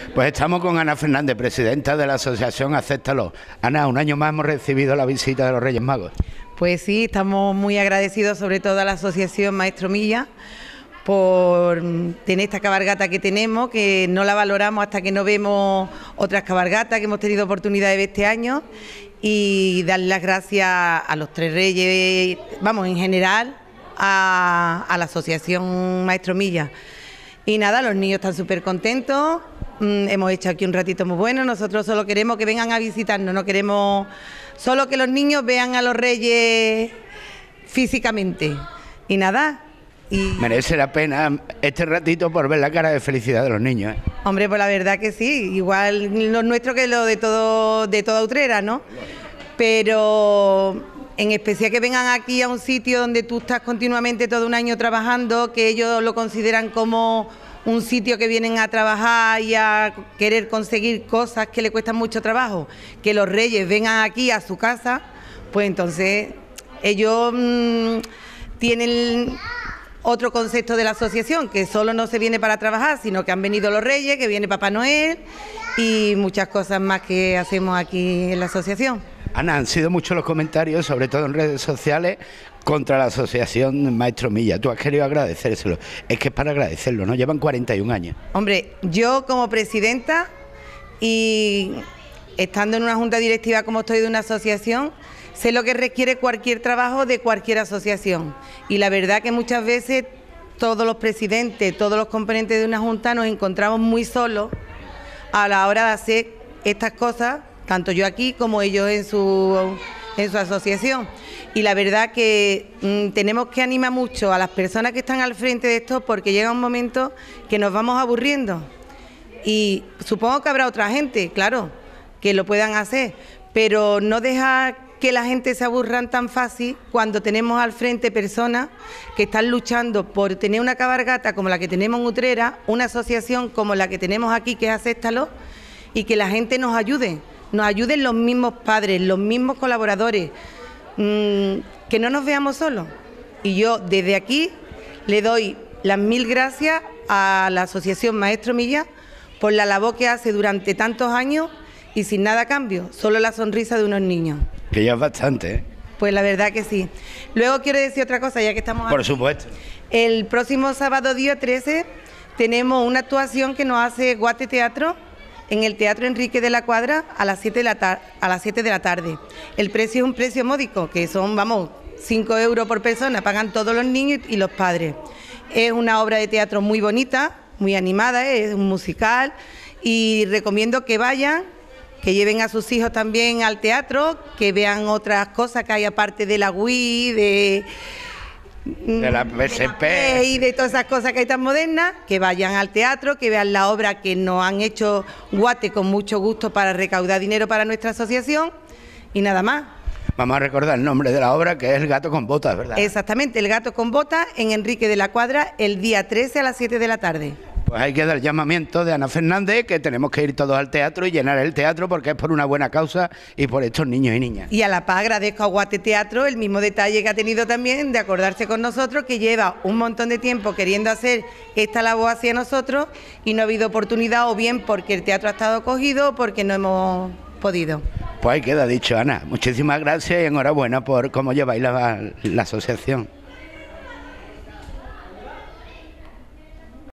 Pues estamos con Ana Fernández, presidenta de la asociación Acéptalo. Ana, un año más hemos recibido la visita de los Reyes Magos. Pues sí, estamos muy agradecidos sobre todo a la asociación Maestro Milla por tener esta cabalgata que tenemos, que no la valoramos hasta que no vemos otras cabalgatas que hemos tenido oportunidad de ver este año, y dar las gracias a los tres Reyes, vamos, en general, a la asociación Maestro Milla. Y nada, los niños están súper contentos, hemos hecho aquí un ratito muy bueno. Nosotros solo queremos que vengan a visitarnos, no queremos solo que los niños vean a los Reyes físicamente. Y nada. Merece la pena este ratito por ver la cara de felicidad de los niños, ¿eh? Hombre, pues la verdad que sí, igual lo nuestro que lo de toda Utrera, ¿no? Pero en especial que vengan aquí a un sitio donde tú estás continuamente todo un año trabajando, que ellos lo consideran como un sitio que vienen a trabajar y a querer conseguir cosas que le cuestan mucho trabajo, que los Reyes vengan aquí a su casa, pues entonces ellos tienen otro concepto de la asociación, que solo no se viene para trabajar, sino que han venido los Reyes, que viene Papá Noel y muchas cosas más que hacemos aquí en la asociación. Ana, han sido muchos los comentarios, sobre todo en redes sociales, contra la asociación Maestro Milla. Tú has querido agradecérselo. Es que es para agradecerlo, ¿no? Llevan 41 años. Hombre, yo como presidenta y estando en una junta directiva como estoy de una asociación, sé lo que requiere cualquier trabajo de cualquier asociación. Y la verdad que muchas veces todos los presidentes, todos los componentes de una junta nos encontramos muy solos a la hora de hacer estas cosas, tanto yo aquí como ellos en su asociación. Y la verdad que tenemos que animar mucho a las personas que están al frente de esto, porque llega un momento que nos vamos aburriendo. Y supongo que habrá otra gente, claro, que lo puedan hacer, pero no dejar que la gente se aburran tan fácil cuando tenemos al frente personas que están luchando por tener una cabalgata como la que tenemos en Utrera, una asociación como la que tenemos aquí, que es Acéptalo, y que la gente nos ayuden los mismos padres, los mismos colaboradores, que no nos veamos solos. Y yo desde aquí le doy las 1000 gracias a la asociación Maestro Milla por la labor que hace durante tantos años y sin nada a cambio, solo la sonrisa de unos niños. Que ya es bastante, ¿eh? Pues la verdad que sí. Luego quiero decir otra cosa, ya que estamos aquí. Por supuesto. El próximo sábado día 13 tenemos una actuación que nos hace Guate Teatro en el Teatro Enrique de la Cuadra a las 7 de la tarde. El precio es un precio módico, que son, 5 euros por persona, pagan todos los niños y los padres. Es una obra de teatro muy bonita, muy animada, es un musical, y recomiendo que vayan, que lleven a sus hijos también al teatro, que vean otras cosas que hay aparte de la Wii, de la PSP y de todas esas cosas que hay tan modernas, que vayan al teatro, que vean la obra que nos han hecho Guate con mucho gusto para recaudar dinero para nuestra asociación, y nada más. Vamos a recordar el nombre de la obra, que es El gato con botas, ¿verdad? Exactamente, El gato con botas, en Enrique de la Cuadra, el día 13 a las 7 de la tarde. Pues hay que dar llamamiento de Ana Fernández, que tenemos que ir todos al teatro y llenar el teatro, porque es por una buena causa y por estos niños y niñas. Y a la paz agradezco a Guate Teatro el mismo detalle que ha tenido también de acordarse con nosotros, que lleva un montón de tiempo queriendo hacer esta labor hacia nosotros y no ha habido oportunidad, o bien porque el teatro ha estado cogido o porque no hemos podido. Pues ahí queda dicho, Ana. Muchísimas gracias y enhorabuena por cómo lleváis la asociación.